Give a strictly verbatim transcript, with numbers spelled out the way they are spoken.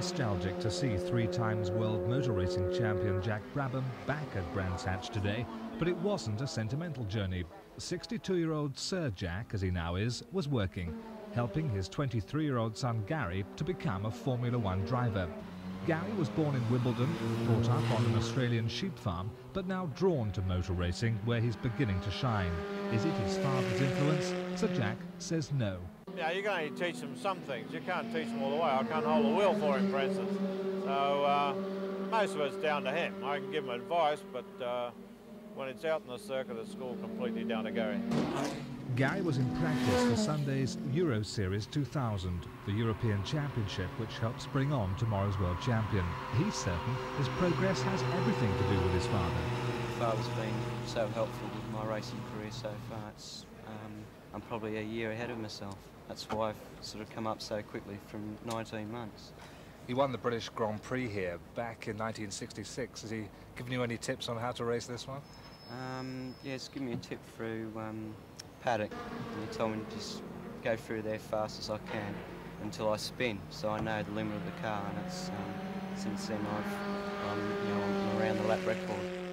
nostalgic to see three times world motor racing champion Jack Brabham back at Brands Hatch today, but it wasn't a sentimental journey. sixty-two-year-old Sir Jack, as he now is, was working, helping his twenty-three-year-old son Gary to become a Formula One driver. Gary was born in Wimbledon, brought up on an Australian sheep farm, but now drawn to motor racing, where he's beginning to shine. Is it his father's influence? Sir Jack says no. Yeah, you can only teach them some things. You can't teach them all the way. I can't hold a wheel for him, for instance. So uh, most of it's down to him. I can give him advice, but uh, when it's out in the circuit, it's all completely down to Gary. Gary was in practice for Sunday's Euro Series two thousand, the European Championship which helps bring on tomorrow's world champion. He's certain his progress has everything to do with his father. Father's been so helpful with my racing career so far. It's, um, I'm probably a year ahead of myself. That's why I've sort of come up so quickly from nineteen months. He won the British Grand Prix here back in nineteen sixty-six. Has he given you any tips on how to race this one? Um, yeah, he's given me a tip through um, paddock. And he told me to just go through there fast as I can until I spin, so I know the limit of the car. And it's um, since then I've um, you know, I'm around the lap record.